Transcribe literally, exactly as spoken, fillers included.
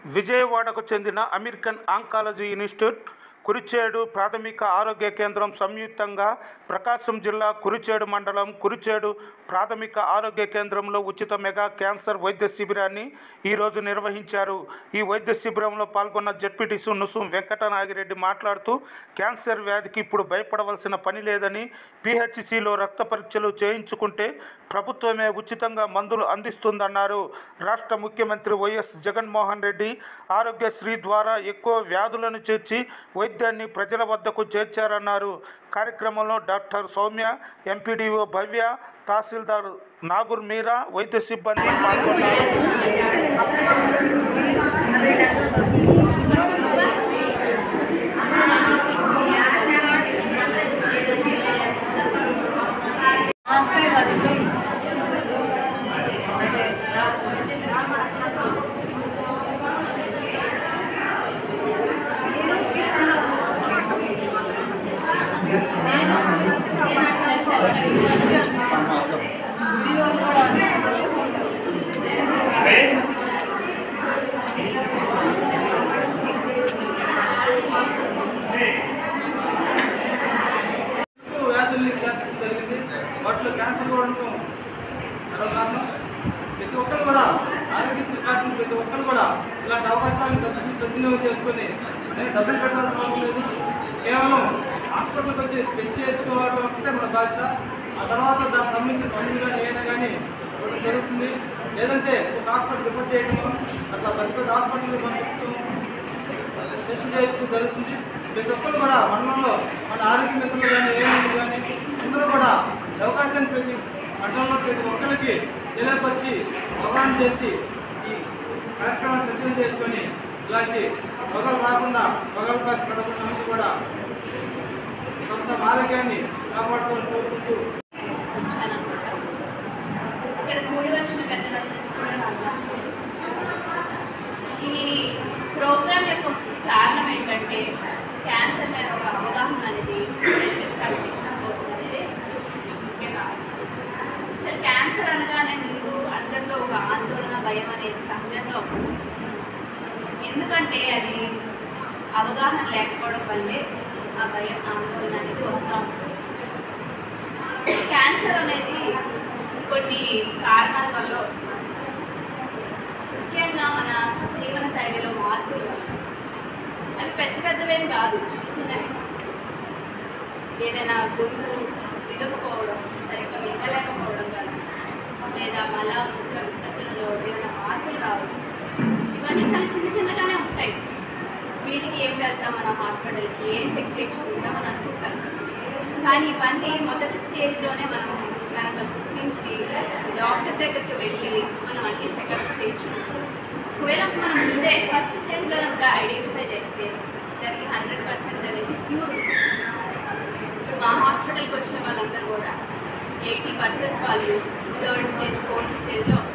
విజయవాడకు చెందిన American oncology institute, Kurichedu ప్రాథమిక ఆరోగ్య కేంద్రం సంయుక్తంగా ప్రకాశం జిల్లా కురిచేడు మండలం కురిచేడు ప్రాథమిక ఆరోగ్య కేంద్రంలో ఉచిత మెగా క్యాన్సర్ వైద్య శిబిరాన్ని ఈరోజు నిర్వహించారు. ఈ వైద్య శిబిరంలో పాల్గొన్న జెడ్పీటీసీ నుసుం వెంకటనాగిరెడ్డి మాట్లాడుతూ, క్యాన్సర్ వ్యాధికి ఇప్పుడు భయపడవలసిన పని లేదని, పీహెచ్సీలో రక్త పరీక్షలు చేయించుకుంటే ప్రభుత్వమే ఉచితంగా మందులు అందిస్తుందన్నారు. రాష్ట్ర ముఖ్యమంత్రి వైఎస్ జగన్మోహన్ రెడ్డి ఆరోగ్యశ్రీ ద్వారా ఎక్కువ వ్యాధులను చేర్చి వైద్యాన్ని ప్రజల వద్దకు చేర్చారన్నారు. కార్యక్రమంలో డాక్టర్ సౌమ్య, ఎంపీడీఓ భవ్య, తహసీల్దార్ నాగూర్ మీరా, వైద్య సిబ్బంది పాల్గొన్నారు. వాటిలో క్యాన్సర్ కూడా ప్రతి ఒక్కరు కూడా ఆరోగ్యశ్రీ కార్డు ప్రతి ఒక్కరు కూడా ఇలాంటి అవకాశాలను సద్వి సద్వినియోగం చేసుకొని డబ్బులు పెట్టాల్సిన అవసరం లేదు. కేవలం హాస్పిటల్కి వచ్చి టెస్ట్ చేసుకోవడం అంటే మన బాధ్యత. ఆ తర్వాత దానికి సంబంధించిన పనులు కానీ ఏదైనా కానీ ఇవ్వడం జరుగుతుంది. లేదంటే ఒక హాస్పిటల్ రిపోర్ట్ చేయడం, అట్లా పెద్ద పెద్ద హాస్పిటల్కి పంపించడం, టెస్ట్ చేయించడం జరుగుతుంది. ప్రతి ఒక్కరు కూడా మండలంలో మన ఆరోగ్య మిత్రులు కానీ ఏమైనా కానీ అందరూ కూడా అవకాశాన్ని ప్రతి మండలంలో ప్రతి ఒక్కరికి తెలియపరిచి అవగాహన చేసి ఈ కార్యక్రమాన్ని సక్రియం చేసుకొని ఇలాంటి పొగలు రాకుండా పొగలు పడకుండా కూడా కొంత ఆరోగ్యాన్ని కాపాడుకోవాలని కోరుకుంటూ ఈ ప్రోగ్రామ్ యొక్క కారణం ఏంటంటే క్యాన్సర్ మీద ఒక అవగాహన అనేది కల్పించడం కోసం అనేది ముఖ్య కారణం. అసలు క్యాన్సర్ అనగానే ముందు అందరిలో ఒక ఆందోళన, భయం అనేది సహజంగా వస్తుంది. ఎందుకంటే అది అవగాహన లేకపోవడం వల్లే ఆ భయం, ఆందోళన అనేది వస్తూ ఉంటుంది. క్యాన్సర్ అనేది కొన్ని కారణాల వల్ల వస్తుంది. ముఖ్యంగా మన జీవన శైలిలో మార్పులు అవి పెద్ద పెద్దవేం కాదు, చిన్న చిన్నవి. ఏదైనా గొంతు దిగకపోవడం, సరిగ్గా మింగలేకపోవడం కానీ, లేదా మల మూత్ర విసర్జనలో ఏదైనా మార్పులు రావడం, ఇవన్నీ చాలా చిన్న చిన్నగానే ఉంటాయి. వీటికి ఏం వెళ్తాం మన హాస్పిటల్కి, ఏం చెక్ చేయించుకుంటాం అని అనుకుంటాం. కానీ ఇవన్నీ మొదటి స్టేజ్లోనే మనం కనుక గుర్తించి డాక్టర్ దగ్గరికి వెళ్ళి మనం అన్ని చెకప్ చేయించుకుంటాం. ఒకవేళ మనం ముందే ఫస్ట్ స్టేజ్లో కనుక ఐడెంటిఫై చేస్తే దానికి హండ్రెడ్ పర్సెంట్ అనేది క్యూర్ ఉంటుంది. ఇప్పుడు మా హాస్పిటల్కి వచ్చిన వాళ్ళందరూ కూడా ఎయిటీ పర్సెంట్ వాళ్ళు థర్డ్ స్టేజ్, ఫోర్త్ స్టేజ్లో వస్తారు.